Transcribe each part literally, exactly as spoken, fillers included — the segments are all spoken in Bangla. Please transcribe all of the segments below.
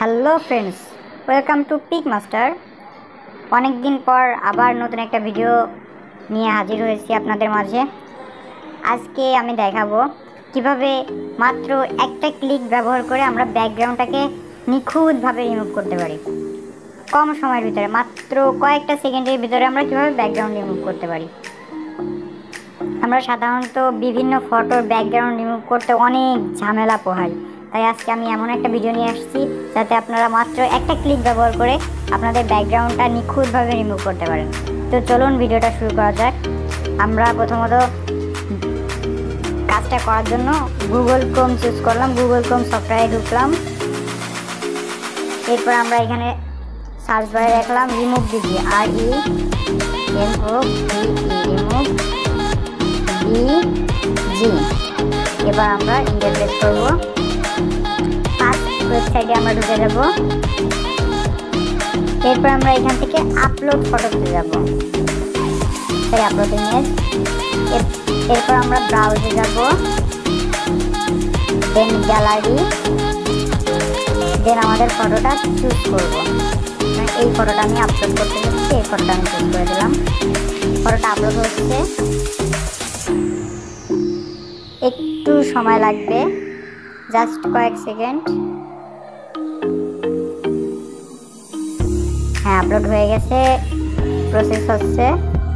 Hello friends, welcome to Pick Master. অনেক দিন পর আবার নতুন একটা ভিডিও নিয়ে হাজির হয়েছি আপনাদের মাঝে। আজকে আমি দেখাবো কিভাবে মাত্র একটা ক্লিক ব্যবহার করে আমরা ব্যাকগ্রাউন্ডটাকে নিখুঁতভাবে রিমুভ করতে পারি। কম সময়ের ভিতরে, মাত্র কয়েকটা সেকেন্ডের ভিতরে আমরা কিভাবে ব্যাকগ্রাউন্ড রিমুভ করতে পারি। আমরা সাধারণত বিভিন্ন ফটোর ব্যাকগ্রাউন্ড রিমুভ করতে অনেক ঝামেলা পোহাই, তাই আজকে আমি এমন একটা ভিডিও নিয়ে আসছি যাতে আপনারা মাত্র একটা ক্লিক ব্যবহার করে আপনাদের ব্যাকগ্রাউন্ডটা নিখুঁতভাবে রিমুভ করতে পারেন। তো চলুন ভিডিওটা শুরু করা যাক। আমরা প্রথমত কাজটা করার জন্য গুগল ক্রোম চুজ করলাম, গুগল ক্রোম সফটওয়্যারে ঢুকলাম। এরপর আমরা এখানে সার্চ বারে রাখলাম remove DG, R E M O V E remove DG. এবার আমরা ইন্টার প্রেস করবো। ফার্স্ট ওয়েবসাইটে আমরা ঢুকে যাব। এরপর আমরা এখান থেকে আপলোড ফটোতে যাব, সরি আপলোড ইমেজ। এরপর আমরা ব্রাউজে যাব, দেন গ্যালারি, দেন আমাদের ফটোটা চুজ করব। এই ফটোটা আমি আপলোড করতে যাচ্ছি, এই ফটোটা আমি চুজ করে দিলাম। ফটোটা আপলোড হচ্ছে, একটু সময় লাগবে, জাস্ট কয়েক সেকেন্ড। হ্যাঁ, আপলোড হয়ে গেছে, প্রসেস হচ্ছে।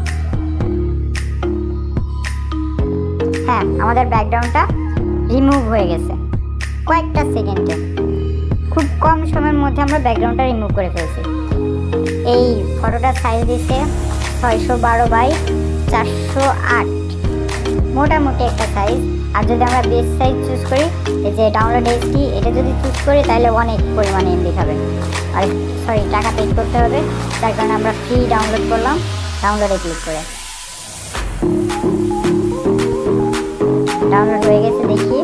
হ্যাঁ, আমাদের ব্যাকগ্রাউন্ডটা রিমুভ হয়ে গেছে কয়েকটা সেকেন্ডে। খুব কম সময়ের মধ্যে আমরা ব্যাকগ্রাউন্ডটা রিমুভ করে ফেলছি। এই ফটোটার সাইজ দিচ্ছে ছয়শো বারো বাই চারশো আট, মোটামুটি একটা সাইজ। আর যদি আমরা বেস সাইজ চুজ করি, এই যে ডাউনলোড এইচডি, এটা যদি চুজ করি তাহলে অনেক পরিমাণে এমবি খাবে, আর সরি টাকা পে করতে হবে। তার কারণে আমরা ফ্রি ডাউনলোড করলাম, ডাউনলোডে ক্লিক করে। ডাউনলোড হয়ে গেছে, দেখি।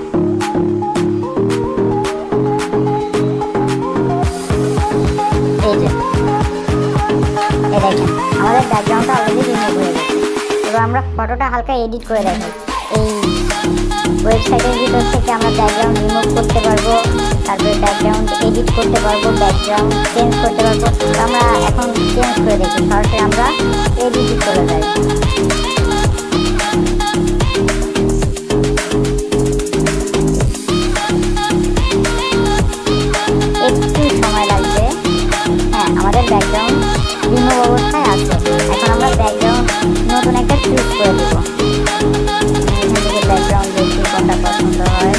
এই যে এই দেখেন আমাদের ব্যাকগ্রাউন্ডটা অলরেডি রিমুভ হয়ে গেছে। এবার আমরা ফটোটা হালকা এডিট করে দেখাই। এই ওয়েবসাইটের ভিতর থেকে আমরা ব্যাকগ্রাউন্ড রিমুভ করতে পারবো, তারপরে ব্যাকগ্রাউন্ড এডিট করতে পারবো, ব্যাকগ্রাউন্ড চেঞ্জ করতে পারবো। আমরা এখন চেঞ্জ করে দেখি, সরাসরি আমরা এডিট করে যাই। একটু সময় লাগবে। হ্যাঁ, আমাদের ব্যাকগ্রাউন্ড রিমুভ অবস্থায় আছে। এখন আমরা ব্যাকগ্রাউন্ড নতুন একটা চুজ করে দেবো। ব্যাকগ্রাউন্ড দেখি কোনটা পছন্দ হয়।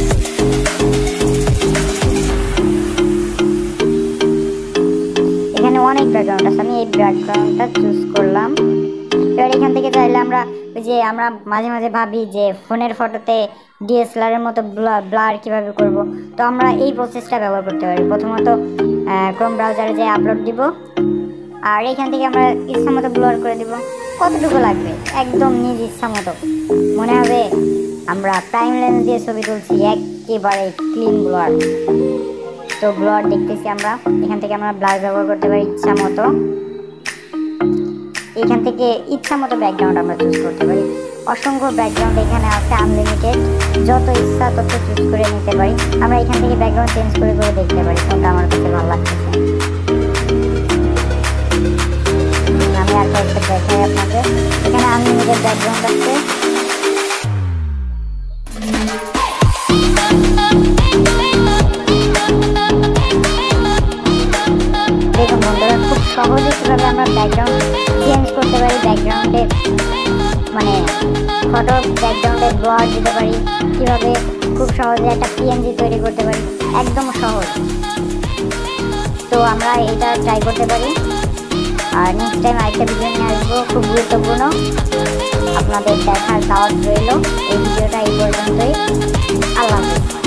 এখানে অনেক ব্যাকগ্রাউন্ড আছে, আমি এই ব্যাকগ্রাউন্ডটা চুজ করলাম। এবার এখান থেকে চাইলে আমরা ওই যে আমরা মাঝে মাঝে ভাবি যে ফোনের ফটোতে ডিএসএলআর এর মতো ব্লার কিভাবে করব, তো আমরা এই প্রসেসটা ব্যবহার করতে পারি। প্রথমত ক্রোম ব্রাউজারে যে আপলোড দিব, আর এখান থেকে আমরা ইচ্ছা মতো ব্লার করে দিব। কতটুকু লাগবে, একদম নিজ ইচ্ছা মতো। মনে হবে আমরা প্রাইম লেন্স দিয়ে ছবি তুলছি, একেবারে ক্লিন ব্লার। তো ব্লার দেখতেছি আমরা, এখান থেকে আমরা ব্লার ব্যবহার করতে পারি ইচ্ছা মতো। এখান থেকে ইচ্ছা মতো ব্যাকগ্রাউন্ড আমরা চুজ করতে পারি। অসংখ্য ব্যাকগ্রাউন্ড এখানে আছে, আনলিমিটেড, যত ইচ্ছা তত চুজ করে নিতে পারি। আমরা এখান থেকে ব্যাকগ্রাউন্ড চেঞ্জ করে করে দেখতে পারি কোনটা আমার কাছে ভালো লাগতেছে। আমি আর কয়েকটা দেখাই আপনাদের। এখানে আনলিমিটেড ব্যাকগ্রাউন্ড আছে। দেখুন বন্ধুরা, খুব সহজে কীভাবে আমরা ব্যাকগ্রাউন্ড চেঞ্জ করতে পারি, ব্যাকগ্রাউন্ডে মানে ফটো ব্যাকগ্রাউন্ডে ব্লার দিতে পারি, কীভাবে খুব সহজে একটা পিএনজি তৈরি করতে পারি, একদম সহজ। তো আমরা এটা ট্রাই করতে পারি। আর নেক্সট টাইম আরেকটা ভিডিও নিয়ে আসবো, খুব গুরুত্বপূর্ণ। আপনাদের দেখার দাওয়াত রইল। এই ভিডিওটা এই পর্যন্তই। আল্লাহ হাফেজ।